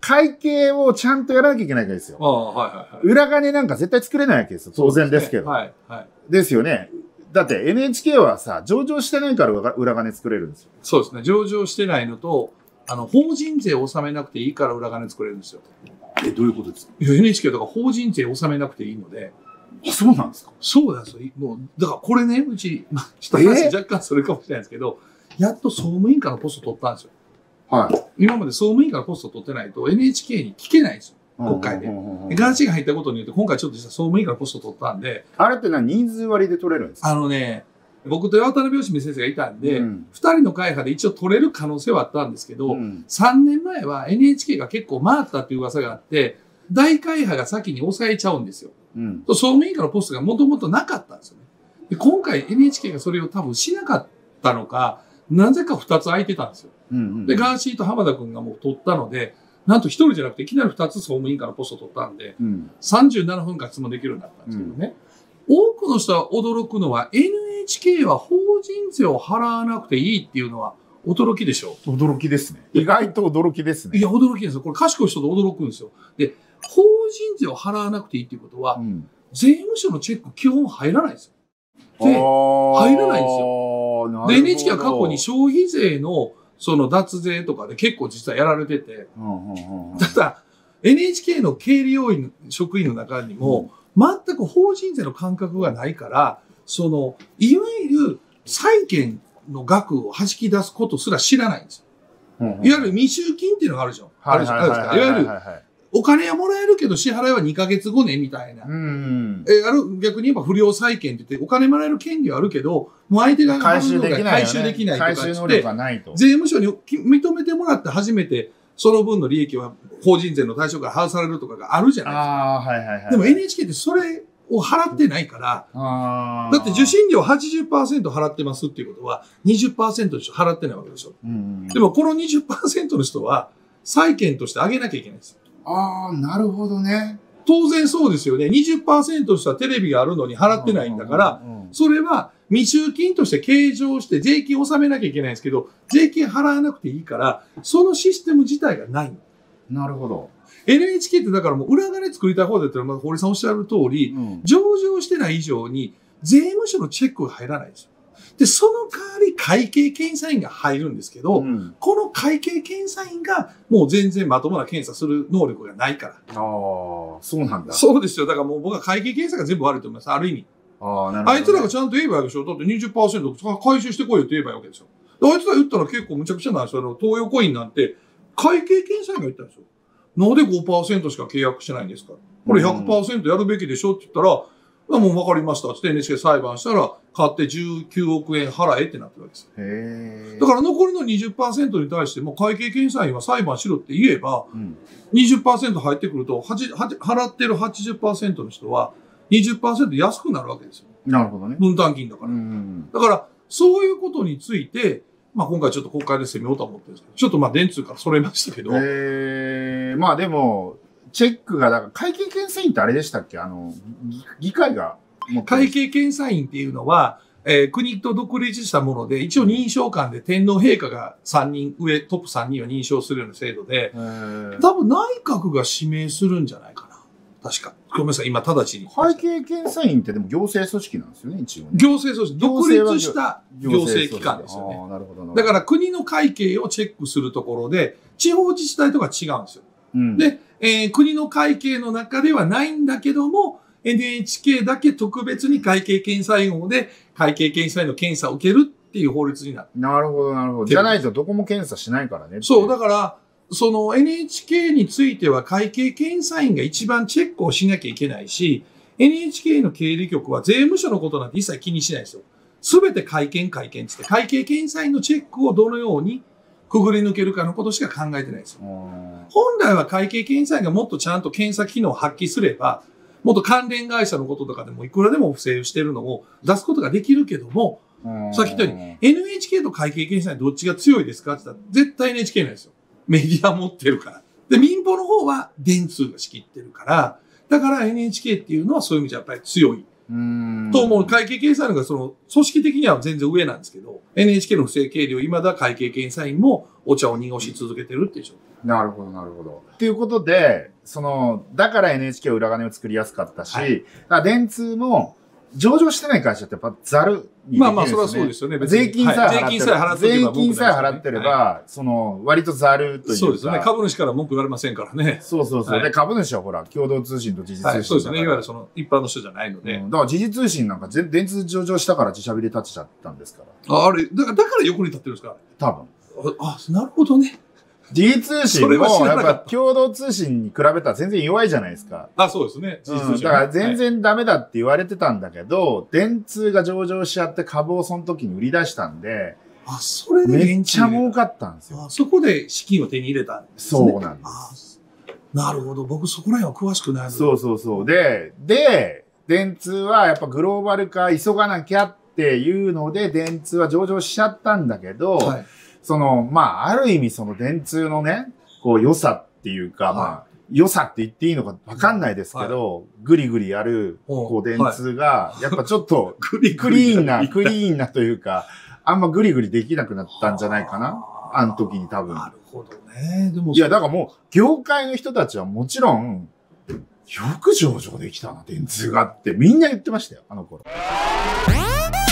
会計をちゃんとやらなきゃいけないわけですよ。 はいはいはい。 裏金なんか絶対作れないわけですよ。当然ですけど。 はいはい。 ですよね。だって NHK はさ、上場してないから裏金作れるんですよ。 そうですね。上場してないのと、法人税を納めなくていいから裏金作れるんですよ。 どういうことですか？ いや、NHK とか法人税を納めなくていいので。 あ、そうなんですか？ そうなんですよ。もう、だからこれね、うち、ちょっと話若干それかもしれないですけど、やっと総務委員会のポスト取ったんですよ。 はい。 今まで総務委員会のポスト取ってないと NHK に聞けないんですよ。国会で。ガーシーが入ったことによって今回ちょっとした総務委員会のポスト取ったんで。 あれって人数割りで取れるんですか？ 僕と渡辺義美先生がいたんで、2人の会派で一応取れる可能性はあったんですけど、3年前は NHK が結構回ったっていう噂があって、大会派が先に抑えちゃうんですよ。総務委員会のポストがもともとなかったんですよね。で今回 NHK がそれを多分しなかったのか、なぜか2つ空いてたんですよ。で、ガーシーと浜田くんがもう取ったので、なんと1人じゃなくていきなり2つ総務委員会のポストを取ったんで、37分間質問できるようになったんですけどね。多くの人は驚くのは NHK は法人税を払わなくていいっていうのは驚きでしょう。 驚きですね。意外と驚きですね。 いや、驚きですよ。これ賢い人と驚くんですよ。で、法人税を払わなくていいっていうことは、税務署のチェック基本入らないですよ。で、入らないんですよ。で、NHK は過去に消費税のその脱税とかで結構実はやられてて、ただ NHK の経理要員、職員の中にも、全く法人税の感覚がないから、いわゆる債権の額を弾き出すことすら知らないんですよ。いわゆる未収金っていうのがあるじゃん。あるじゃないですか。いわゆる、お金はもらえるけど支払いは2ヶ月後ね、みたいな。逆に言えば不良債権って言って、お金もらえる権利はあるけど、もう相手が回収できないとか回収能力がないと。 税務署に認めてもらって初めて、その分の利益は法人税の対象から外されるとかがあるじゃないですか。でも NHK ってそれを払ってないから、だって受信料 80% 払ってますっていうことは 20% の人払ってないわけでしょ。でもこの 20% の人は債権として上げなきゃいけないんですよ。 なるほどね。 当然そうですよね。20% の人はテレビがあるのに払ってないんだから、それは未収金として計上して税金を納めなきゃいけないんですけど、税金払わなくていいから、そのシステム自体がない。 なるほど。 NHK ってだからもう裏金作りたい方だったら、堀さんおっしゃる通り、上場してない以上に税務署のチェックが入らないんですよ。で、その代わり会計検査員が入るんですけど、この会計検査員がもう全然まともな検査する能力がないから。 そうなんだ。 そうですよ。だからもう僕は会計検査が全部悪いと思います。ある意味。あいつらがちゃんと言えばいいわけでしょ。だって 20% 回収してこいよって言えばいいわけですよ。あいつら言ったら結構むちゃくちゃなんですよ。東洋コインなんて会計検査員が言ったんですよ。なんで 5% しか契約してないんですか？これ 100% やるべきでしょって言ったら、もう分かりましたって NHK 裁判したら、買って19億円払えってなってるわけですよ。だから残りの 20% に対しても会計検査員は裁判しろって言えば、20% 入ってくると、払ってる 80% の人は 20% 安くなるわけですよ。 なるほどね。 分担金だから。だから、そういうことについて、今回ちょっと国会で攻めようと思ってるんですけど、ちょっと電通からそれましたけど。 でも、チェックが、だから会計検査員ってあれでしたっけ？議会が。 会計検査員っていうのは、国と独立したもので、一応認証官で天皇陛下が3人、トップ3人を認証するような制度で、多分内閣が指名するんじゃないかな。確か。ごめんなさい、今直ちに。 会計検査員ってでも行政組織なんですよね、一応ね。 行政組織。独立した行政機関ですよね。 なるほど。 だから国の会計をチェックするところで、地方自治体とか違うんですよ。で、国の会計の中ではないんだけども、NHK だけ特別に会計検査員で会計検査員の検査を受けるっていう法律になってる。 なるほど。じゃないとどこも検査しないからね。 そう、だから、その NHK については会計検査員が一番チェックをしなきゃいけないし、NHK の経理局は税務署のことなんて一切気にしないですよ。すべて会計って言って、会計検査員のチェックをどのようにくぐり抜けるかのことしか考えてないですよ。本来は会計検査員がもっとちゃんと検査機能を発揮すれば、もっと関連会社のこととかでもいくらでも不正してるのを出すことができるけども、さっき言ったように NHK と会計検査員どっちが強いですかって言ったら絶対 NHK なんですよ。メディア持ってるから。で、民放の方は電通が仕切ってるから、だから NHK っていうのはそういう意味じゃやっぱり強いと、もう会計検査院がその、組織的には全然上なんですけど、NHK の不正経理を未だ会計検査院もお茶を濁し続けてるっていう状況。 なるほど、なるほど。っていうことで、だから NHK は裏金を作りやすかったし、だから電通も、上場してない会社ってやっぱざるにできるんですよね。 まあまあ、それはそうですよね。 税金さえ払ってれば、割とざるというか。 そうですね。株主から文句言われませんからね。 そうそうそう。で、株主はほら、共同通信と時事通信。 そうですね。いわゆる一般の人じゃないので。 だから時事通信なんか電通上場したから自社ビで立ちちゃったんですから。 あれ、だから横に立ってるんですか？ 多分。 あ、なるほどね。 時事通信も、やっぱ共同通信に比べたら全然弱いじゃないですか。 あ、そうですね。 だから全然ダメだって言われてたんだけど、電通が上場しちゃって株をその時に売り出したんで、 それでめっちゃ儲かったんですよ。 そこで資金を手に入れたんですね。 そうなんです。 なるほど。僕そこら辺は詳しくないので。 そうそうそう。で、電通はやっぱグローバル化急がなきゃっていうので、電通は上場しちゃったんだけど、ある意味電通のね、良さっていうか、良さって言っていいのかわかんないですけど、ぐりぐりやる、電通が、やっぱちょっと、クリーンなというか、あんまぐりぐりできなくなったんじゃないかな。あの時に多分。 なるほどね。でもいや、だからもう、業界の人たちはもちろん、よく上場できたな、電通がって、みんな言ってましたよ、あの頃。